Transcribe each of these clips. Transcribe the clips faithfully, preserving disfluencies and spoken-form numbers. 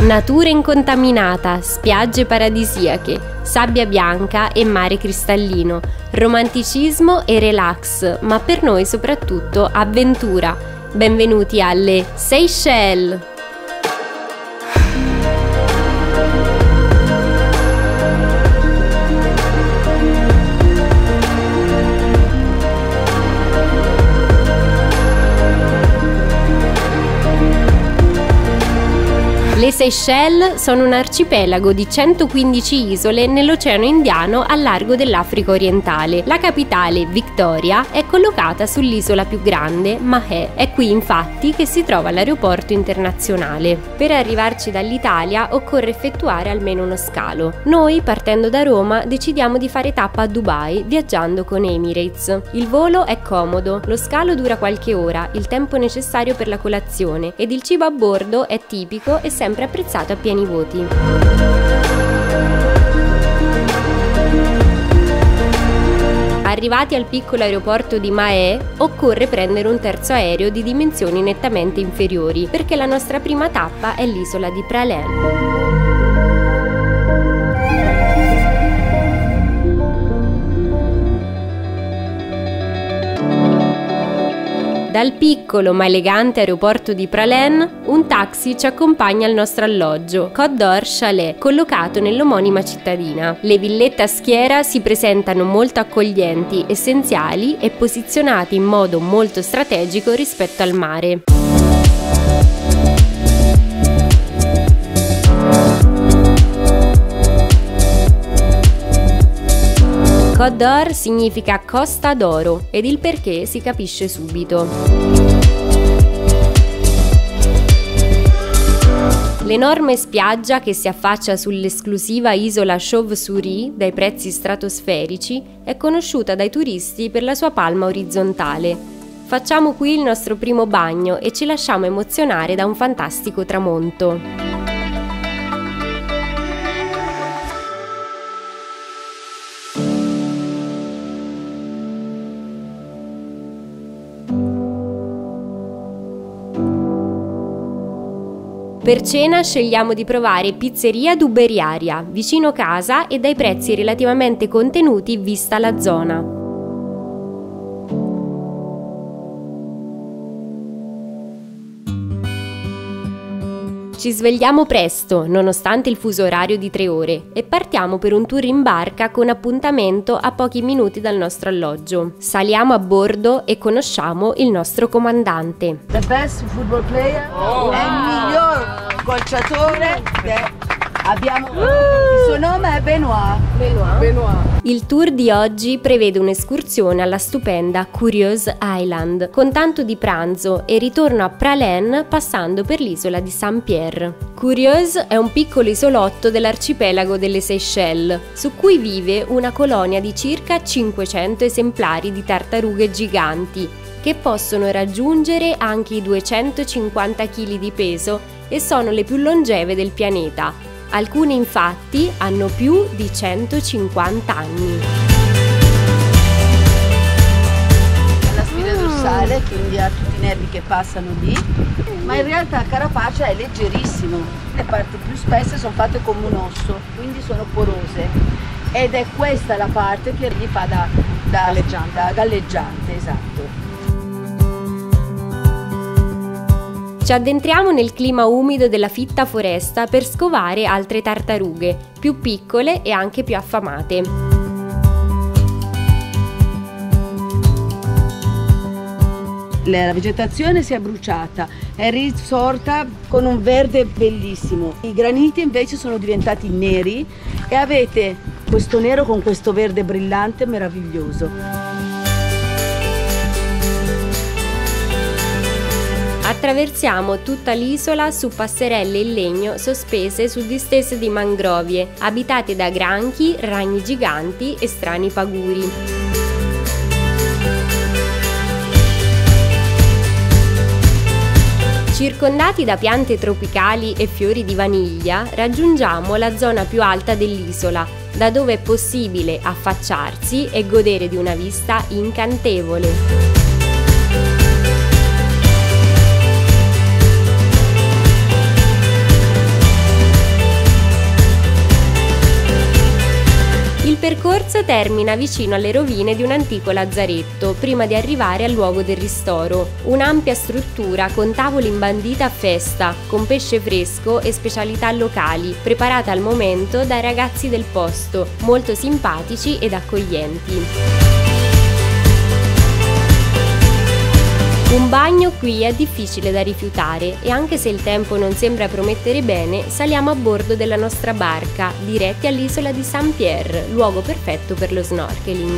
Natura incontaminata, spiagge paradisiache, sabbia bianca e mare cristallino, romanticismo e relax, ma per noi soprattutto avventura. Benvenuti alle Seychelles! Le Seychelles sono un arcipelago di centoquindici isole nell'Oceano Indiano al largo dell'Africa orientale. La capitale, Victoria, è collocata sull'isola più grande, Mahé. È qui infatti che si trova l'aeroporto internazionale. Per arrivarci dall'Italia occorre effettuare almeno uno scalo. Noi, partendo da Roma, decidiamo di fare tappa a Dubai viaggiando con Emirates. Il volo è comodo, lo scalo dura qualche ora, il tempo necessario per la colazione, ed il cibo a bordo è tipico e sempre apprezzato a pieni voti. Arrivati al piccolo aeroporto di Mahé, occorre prendere un terzo aereo di dimensioni nettamente inferiori, perché la nostra prima tappa è l'isola di Praslin. Dal piccolo ma elegante aeroporto di Praslin, un taxi ci accompagna al nostro alloggio, Côte d'Or Chalet, collocato nell'omonima cittadina. Le villette a schiera si presentano molto accoglienti, essenziali e posizionate in modo molto strategico rispetto al mare. Côte d'Or significa Costa d'Oro ed il perché si capisce subito. L'enorme spiaggia che si affaccia sull'esclusiva isola Chauve-Souris, dai prezzi stratosferici, è conosciuta dai turisti per la sua palma orizzontale. Facciamo qui il nostro primo bagno e ci lasciamo emozionare da un fantastico tramonto. Per cena scegliamo di provare Pizzeria Duberiaria, vicino casa e dai prezzi relativamente contenuti vista la zona. Ci svegliamo presto, nonostante il fuso orario di tre ore, e partiamo per un tour in barca con appuntamento a pochi minuti dal nostro alloggio. Saliamo a bordo e conosciamo il nostro comandante. The best football player, oh, è il miglior calciatore che abbiamo. Uh, il suo nome è Benoit. Benoit. Benoit. Il tour di oggi prevede un'escursione alla stupenda Curieuse Island, con tanto di pranzo e ritorno a Praslin passando per l'isola di Saint-Pierre. Curieuse è un piccolo isolotto dell'arcipelago delle Seychelles, su cui vive una colonia di circa cinquecento esemplari di tartarughe giganti, che possono raggiungere anche i duecentocinquanta chili di peso e sono le più longeve del pianeta. Alcune infatti hanno più di centocinquanta anni. La spina dorsale, quindi ha tutti i nervi che passano lì, ma in realtà la carapace è leggerissimo. Le parti più spesse sono fatte come un osso, quindi sono porose. Ed è questa la parte che gli fa da, da, galleggiante. da galleggiante, esatto. Ci addentriamo nel clima umido della fitta foresta per scovare altre tartarughe, più piccole e anche più affamate. La vegetazione si è bruciata, è risorta con un verde bellissimo. I graniti invece sono diventati neri e avete questo nero con questo verde brillante meraviglioso. Attraversiamo tutta l'isola su passerelle in legno sospese su distese di mangrovie, abitate da granchi, ragni giganti e strani paguri. Circondati da piante tropicali e fiori di vaniglia, raggiungiamo la zona più alta dell'isola, da dove è possibile affacciarsi e godere di una vista incantevole. tutto termina vicino alle rovine di un antico lazzaretto, prima di arrivare al luogo del ristoro. Un'ampia struttura con tavoli imbandita a festa, con pesce fresco e specialità locali, preparata al momento dai ragazzi del posto, molto simpatici ed accoglienti. Un bagno qui è difficile da rifiutare e anche se il tempo non sembra promettere bene, saliamo a bordo della nostra barca, diretti all'isola di Saint-Pierre, luogo perfetto per lo snorkeling.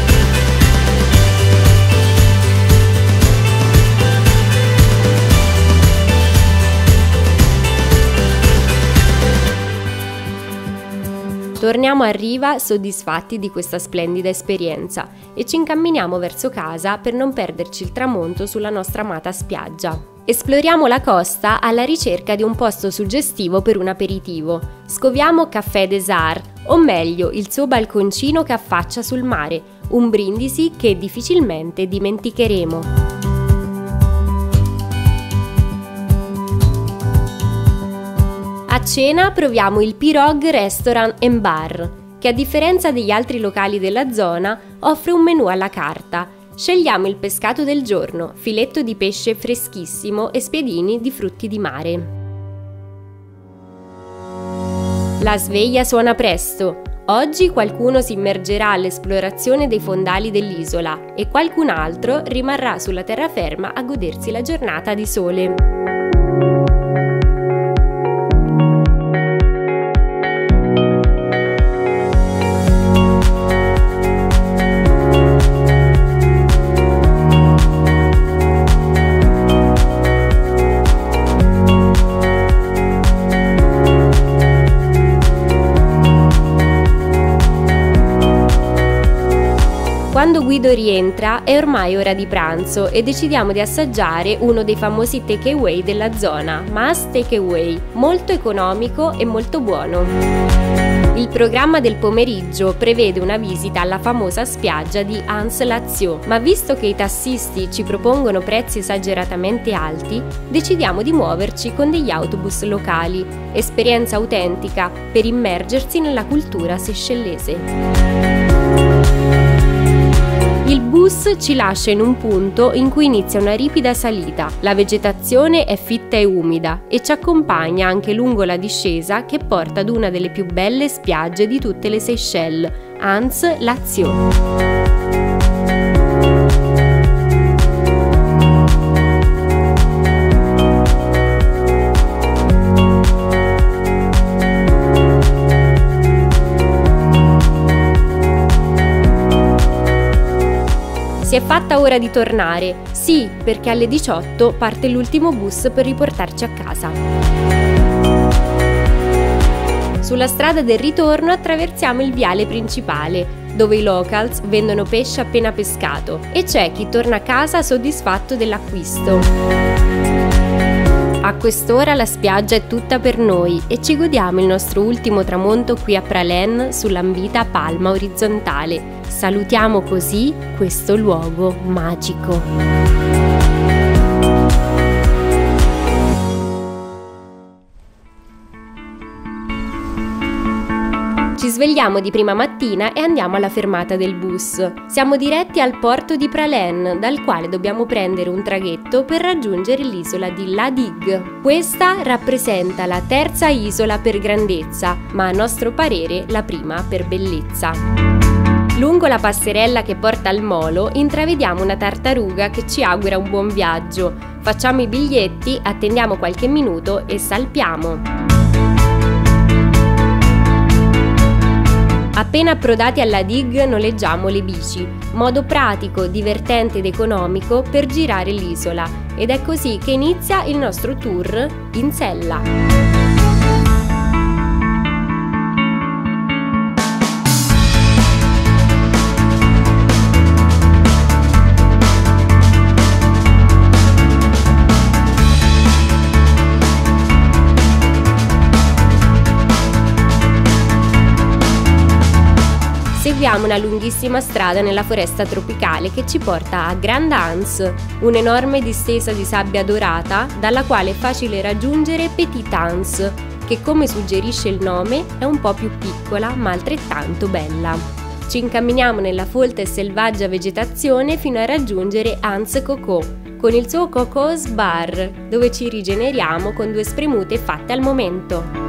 Torniamo a riva soddisfatti di questa splendida esperienza e ci incamminiamo verso casa per non perderci il tramonto sulla nostra amata spiaggia. Esploriamo la costa alla ricerca di un posto suggestivo per un aperitivo. Scoviamo Café des Arts, o meglio il suo balconcino che affaccia sul mare, un brindisi che difficilmente dimenticheremo. A cena proviamo il Pirog Restaurant and Bar, che a differenza degli altri locali della zona offre un menù alla carta. Scegliamo il pescato del giorno, filetto di pesce freschissimo e spiedini di frutti di mare. La sveglia suona presto. Oggi qualcuno si immergerà all'esplorazione dei fondali dell'isola e qualcun altro rimarrà sulla terraferma a godersi la giornata di sole. Quando Guido rientra è ormai ora di pranzo e decidiamo di assaggiare uno dei famosi takeaway della zona, Mas Takeaway, molto economico e molto buono. Il programma del pomeriggio prevede una visita alla famosa spiaggia di Anse-Lazio, ma visto che i tassisti ci propongono prezzi esageratamente alti, decidiamo di muoverci con degli autobus locali, esperienza autentica per immergersi nella cultura seychellese. Il bus ci lascia in un punto in cui inizia una ripida salita, la vegetazione è fitta e umida e ci accompagna anche lungo la discesa che porta ad una delle più belle spiagge di tutte le Seychelles, Anse-Lazio. Si è fatta ora di tornare, sì, perché alle diciotto parte l'ultimo bus per riportarci a casa. Sulla strada del ritorno attraversiamo il viale principale, dove i locals vendono pesce appena pescato e c'è chi torna a casa soddisfatto dell'acquisto. A quest'ora la spiaggia è tutta per noi e ci godiamo il nostro ultimo tramonto qui a Praslin sull'ambita palma orizzontale. Salutiamo così questo luogo magico. Ci svegliamo di prima mattina e andiamo alla fermata del bus. Siamo diretti al porto di Praslin, dal quale dobbiamo prendere un traghetto per raggiungere l'isola di La Digue. Questa rappresenta la terza isola per grandezza, ma a nostro parere la prima per bellezza. Lungo la passerella che porta al molo intravediamo una tartaruga che ci augura un buon viaggio. Facciamo i biglietti, attendiamo qualche minuto e salpiamo. Appena approdati alla Digue noleggiamo le bici, modo pratico, divertente ed economico per girare l'isola, ed è così che inizia il nostro tour in sella. Seguiamo una lunghissima strada nella foresta tropicale che ci porta a Grand Anse, un'enorme distesa di sabbia dorata dalla quale è facile raggiungere Petit Anse, che come suggerisce il nome è un po' più piccola ma altrettanto bella. Ci incamminiamo nella folta e selvaggia vegetazione fino a raggiungere Hans Coco, con il suo Coco's Bar, dove ci rigeneriamo con due spremute fatte al momento.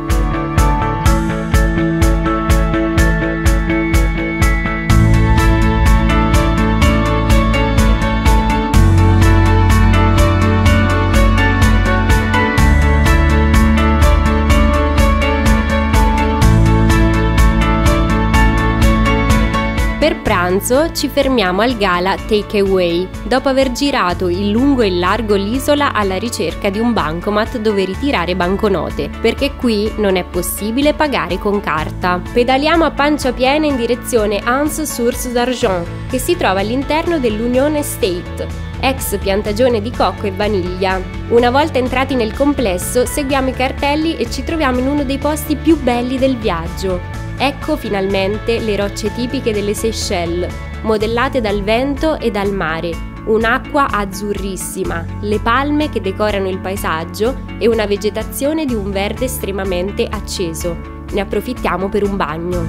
Per pranzo ci fermiamo al Gala Takeaway, dopo aver girato in lungo e in largo l'isola alla ricerca di un bancomat dove ritirare banconote, perché qui non è possibile pagare con carta. Pedaliamo a pancia piena in direzione Anse-Source d'Argent, che si trova all'interno dell'Union Estate, ex piantagione di cocco e vaniglia. Una volta entrati nel complesso, seguiamo i cartelli e ci troviamo in uno dei posti più belli del viaggio. Ecco finalmente le rocce tipiche delle Seychelles, modellate dal vento e dal mare, un'acqua azzurrissima, le palme che decorano il paesaggio e una vegetazione di un verde estremamente acceso. Ne approfittiamo per un bagno.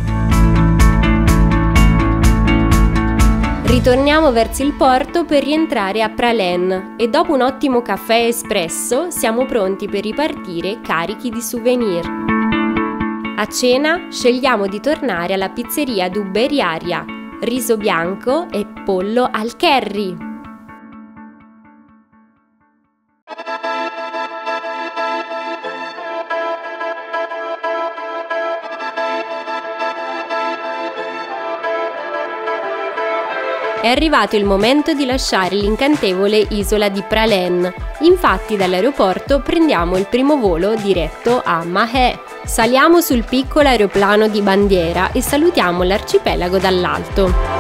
Ritorniamo verso il porto per rientrare a Praslin e dopo un ottimo caffè espresso siamo pronti per ripartire carichi di souvenir. A cena scegliamo di tornare alla pizzeria Duberiaria, riso bianco e pollo al curry. È arrivato il momento di lasciare l'incantevole isola di Praslin. Infatti dall'aeroporto prendiamo il primo volo diretto a Mahé. Saliamo sul piccolo aeroplano di bandiera e salutiamo l'arcipelago dall'alto.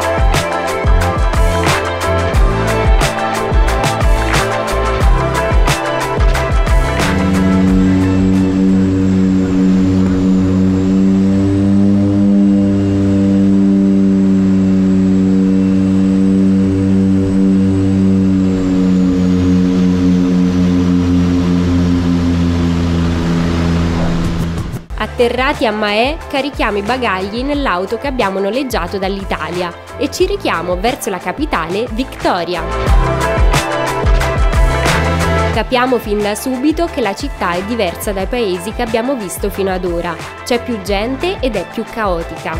Atterrati a Mahé, carichiamo i bagagli nell'auto che abbiamo noleggiato dall'Italia e ci rechiamo verso la capitale, Victoria. Capiamo fin da subito che la città è diversa dai paesi che abbiamo visto fino ad ora. C'è più gente ed è più caotica.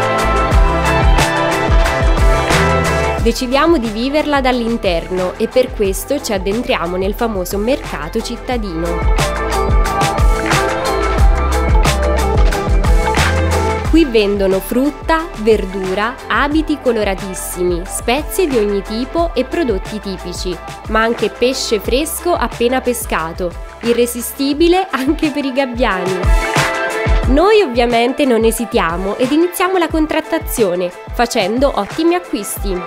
Decidiamo di viverla dall'interno e per questo ci addentriamo nel famoso mercato cittadino. Qui vendono frutta, verdura, abiti coloratissimi, spezie di ogni tipo e prodotti tipici, ma anche pesce fresco appena pescato, irresistibile anche per i gabbiani. Noi ovviamente non esitiamo ed iniziamo la contrattazione, facendo ottimi acquisti.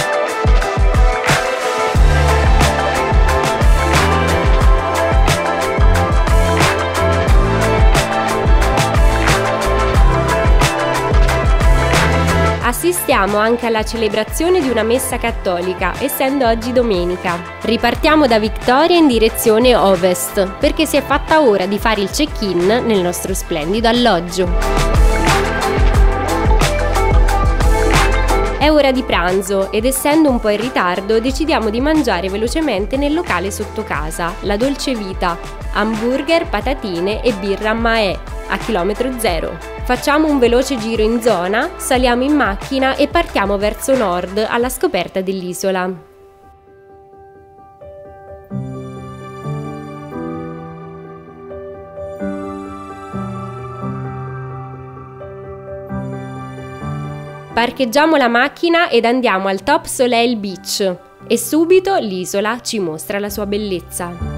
Assistiamo anche alla celebrazione di una messa cattolica, essendo oggi domenica. Ripartiamo da Victoria in direzione ovest, perché si è fatta ora di fare il check-in nel nostro splendido alloggio. È ora di pranzo ed essendo un po' in ritardo decidiamo di mangiare velocemente nel locale sotto casa, la Dolce Vita, hamburger, patatine e birra a Mahé, a chilometro zero. Facciamo un veloce giro in zona, saliamo in macchina e partiamo verso nord alla scoperta dell'isola. Parcheggiamo la macchina ed andiamo al Top Soleil Beach e subito l'isola ci mostra la sua bellezza.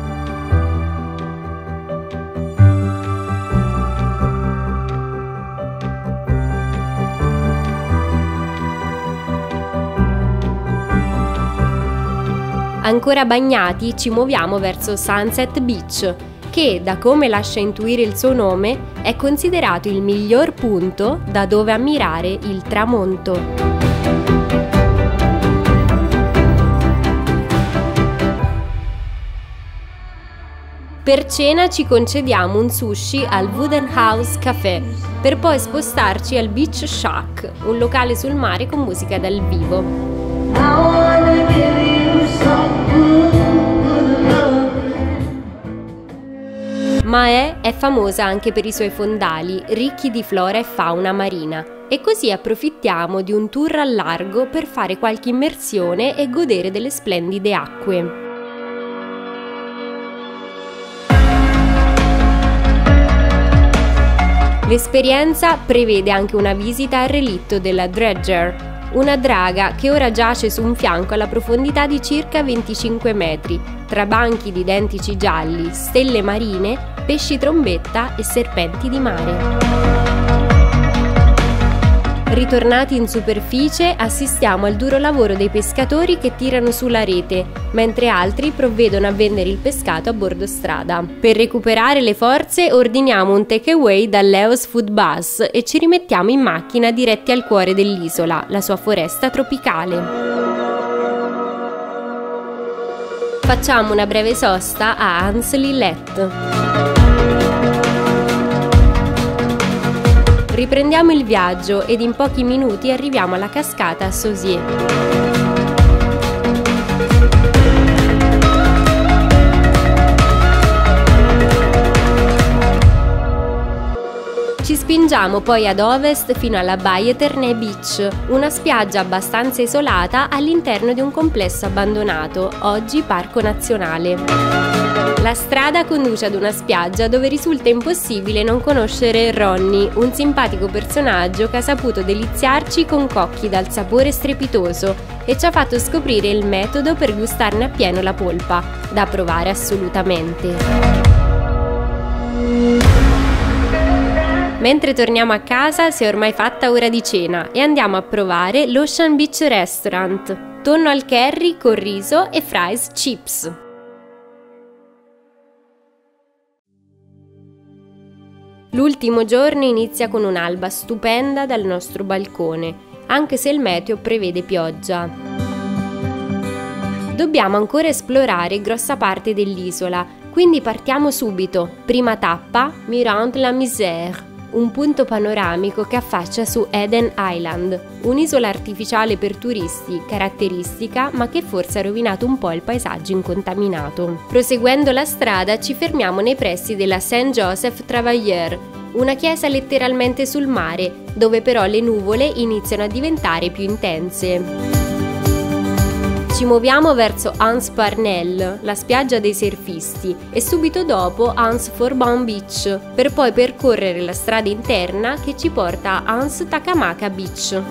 Ancora bagnati ci muoviamo verso Sunset Beach, che, da come lascia intuire il suo nome, è considerato il miglior punto da dove ammirare il tramonto. Per cena ci concediamo un sushi al Wooden House Café, per poi spostarci al Beach Shack, un locale sul mare con musica dal vivo. Mahé è famosa anche per i suoi fondali, ricchi di flora e fauna marina, e così approfittiamo di un tour al largo per fare qualche immersione e godere delle splendide acque. L'esperienza prevede anche una visita al relitto della Dredger, una draga che ora giace su un fianco alla profondità di circa venticinque metri, tra banchi di identici gialli, stelle marine, pesci trombetta e serpenti di mare. Ritornati in superficie, assistiamo al duro lavoro dei pescatori che tirano sulla rete, mentre altri provvedono a vendere il pescato a bordo strada. Per recuperare le forze ordiniamo un takeaway dall'Eos Food Bus e ci rimettiamo in macchina diretti al cuore dell'isola, la sua foresta tropicale. Facciamo una breve sosta a Anse-Lillet. Riprendiamo il viaggio ed in pochi minuti arriviamo alla cascata Sauzier. Ci spingiamo poi ad ovest fino alla Baie Ternay Beach, una spiaggia abbastanza isolata all'interno di un complesso abbandonato, oggi parco nazionale. La strada conduce ad una spiaggia dove risulta impossibile non conoscere Ronnie, un simpatico personaggio che ha saputo deliziarci con cocchi dal sapore strepitoso e ci ha fatto scoprire il metodo per gustarne appieno la polpa, da provare assolutamente. Mentre torniamo a casa si è ormai fatta ora di cena e andiamo a provare l'Ocean Beach Restaurant, tonno al curry con riso e fries chips. L'ultimo giorno inizia con un'alba stupenda dal nostro balcone, anche se il meteo prevede pioggia. Dobbiamo ancora esplorare grossa parte dell'isola, quindi partiamo subito. Prima tappa, Mirande-la-Misère, un punto panoramico che affaccia su Eden Island, un'isola artificiale per turisti, caratteristica ma che forse ha rovinato un po' il paesaggio incontaminato. Proseguendo la strada ci fermiamo nei pressi della Saint Joseph Travailleur, una chiesa letteralmente sul mare, dove però le nuvole iniziano a diventare più intense. Ci muoviamo verso Anse Parnell, la spiaggia dei surfisti, e subito dopo Anse Forbin Beach, per poi percorrere la strada interna che ci porta a Anse Takamaka Beach.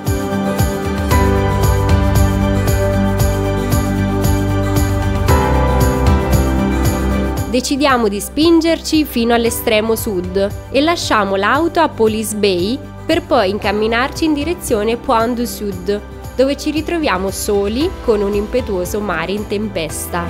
Decidiamo di spingerci fino all'estremo sud e lasciamo l'auto a Police Bay per poi incamminarci in direzione Point du Sud, dove ci ritroviamo soli con un impetuoso mare in tempesta.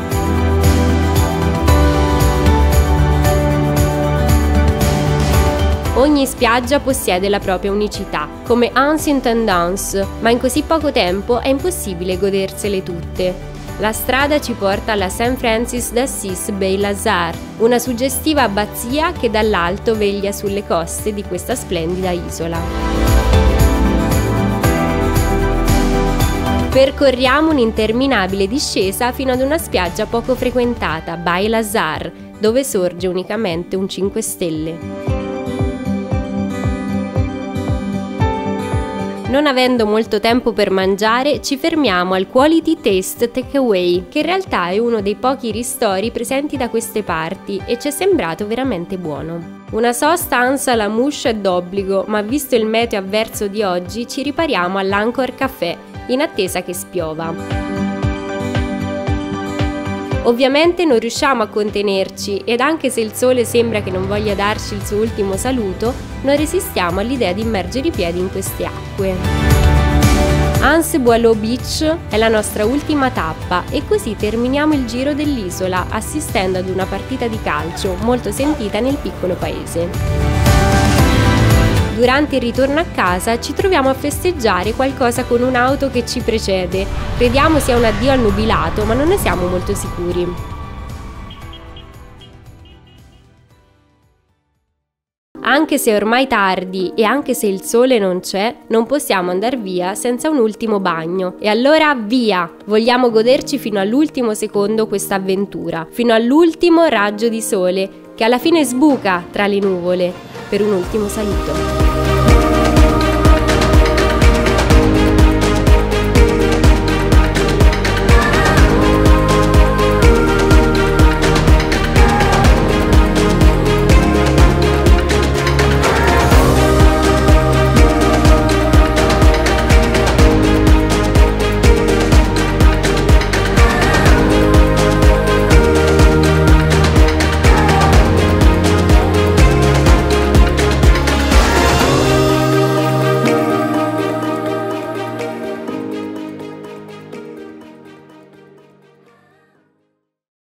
Ogni spiaggia possiede la propria unicità, come Anse-Intendance, ma in così poco tempo è impossibile godersele tutte. La strada ci porta alla Saint Francis d'Assise Baie-Lazare, una suggestiva abbazia che dall'alto veglia sulle coste di questa splendida isola. Percorriamo un'interminabile discesa fino ad una spiaggia poco frequentata, Baie-Lazare, dove sorge unicamente un cinque stelle. Non avendo molto tempo per mangiare, ci fermiamo al Quality Taste Takeaway, che in realtà è uno dei pochi ristori presenti da queste parti e ci è sembrato veramente buono. Una sosta ansa la mouche è d'obbligo, ma visto il meteo avverso di oggi ci ripariamo all'Anchor Café, in attesa che spiova. Ovviamente non riusciamo a contenerci ed anche se il sole sembra che non voglia darci il suo ultimo saluto, non resistiamo all'idea di immergere i piedi in queste acque. Anse Boileau Beach è la nostra ultima tappa e così terminiamo il giro dell'isola assistendo ad una partita di calcio molto sentita nel piccolo paese. Durante il ritorno a casa ci troviamo a festeggiare qualcosa con un'auto che ci precede. Crediamo sia un addio al nubilato, ma non ne siamo molto sicuri. Anche se è ormai tardi e anche se il sole non c'è, non possiamo andare via senza un ultimo bagno. E allora via! Vogliamo goderci fino all'ultimo secondo questa avventura, fino all'ultimo raggio di sole che alla fine sbuca tra le nuvole per un ultimo saluto.